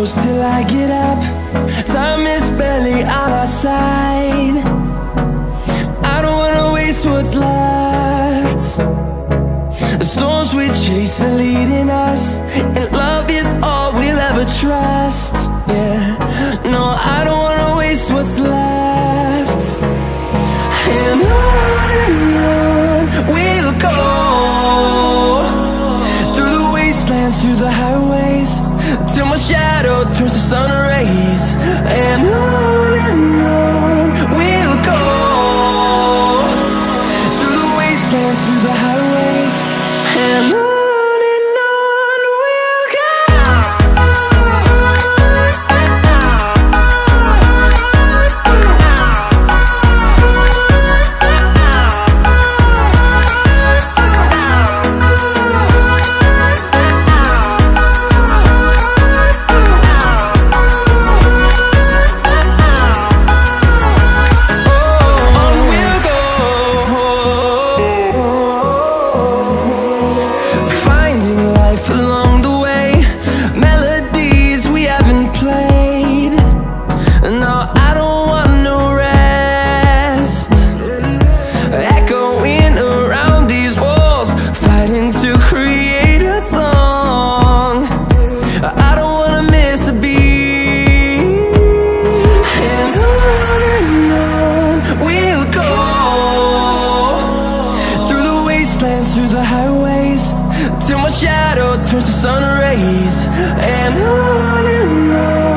close till I get up. Time is barely on our side. I don't wanna waste what's left. The storms we chase are leading us, and love is all we'll ever trust. Yeah, no, I don't wanna waste what's left. And on we'll go, through the wastelands, through the highways, till my shadow turns to sun rays. And on we'll go, through the wastelands, through the highways, and on we'll go. Through the highways, till my shadow turns to sun rays. And on